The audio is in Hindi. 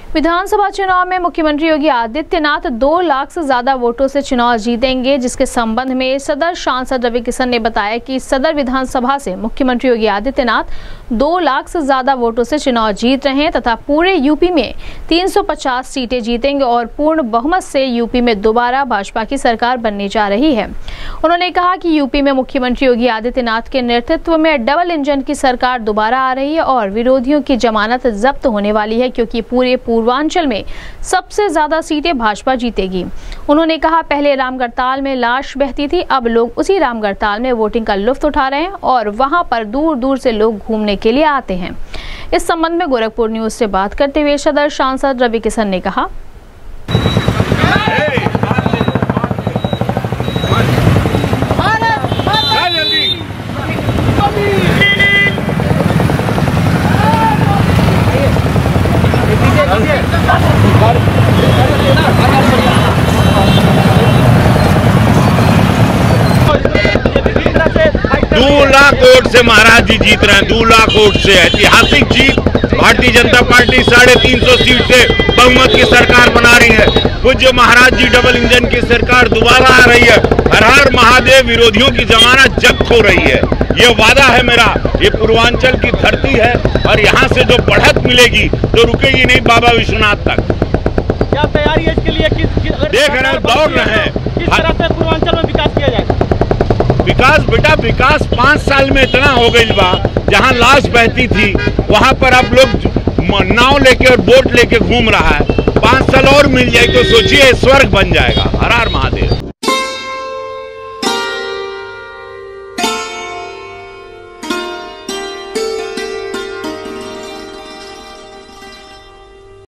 विधानसभा चुनाव में मुख्यमंत्री योगी आदित्यनाथ 2 लाख से ज्यादा वोटों से चुनाव जीतेंगे, जिसके संबंध में सदर सांसद रवि किशन ने बताया कि सदर विधानसभा से मुख्यमंत्री योगी आदित्यनाथ 2 लाख से ज्यादा वोटों से चुनाव जीत रहे हैं तथा पूरे यूपी में 350 सीटें जीतेंगे और पूर्ण बहुमत से यूपी में दोबारा भाजपा की सरकार बनने जा रही है। उन्होंने कहा कि यूपी में मुख्यमंत्री योगी आदित्यनाथ के नेतृत्व में डबल इंजन की सरकार दोबारा आ रही है और विरोधियों की जमानत जब्त होने वाली है, क्योंकि पूरे पूर्वांचल में सबसे ज्यादा सीटें भाजपा जीतेगी। उन्होंने कहा, पहले रामगढ़ताल में लाश बहती थी, अब लोग उसी रामगढ़ताल में वोटिंग का लुत्फ उठा रहे हैं और वहां पर दूर दूर से लोग घूमने के लिए आते हैं। इस संबंध में गोरखपुर न्यूज से बात करते हुए सदर सांसद रवि किशन ने कहा, 2 लाख वोट से महाराज जी जीत रहे हैं। 2 लाख वोट से ऐतिहासिक जीत। भारतीय जनता पार्टी 350 सीट से बहुमत की सरकार बना रही है। पूज्य महाराज जी डबल इंजन की सरकार दोबारा आ रही है। हर हर महादेव। विरोधियों की जमानत जब्त हो रही है। ये वादा है मेरा। ये पूर्वांचल की धरती है और यहाँ से जो बढ़त मिलेगी तो रुकेगी नहीं बाबा विश्वनाथ तक। क्या तैयारी है इसके लिए? देख रहे हैं, दौड़ रहे हैं। किस तरह से पूर्वांचल में विकास किया जाएगा? विकास बेटा, विकास 5 साल में इतना हो गई बा। जहाँ लाश बहती थी वहां पर अब लोग नाव लेके और बोट लेके घूम रहा है। 5 साल और मिल जाए तो सोचिए स्वर्ग बन जाएगा। हर हर महादेव।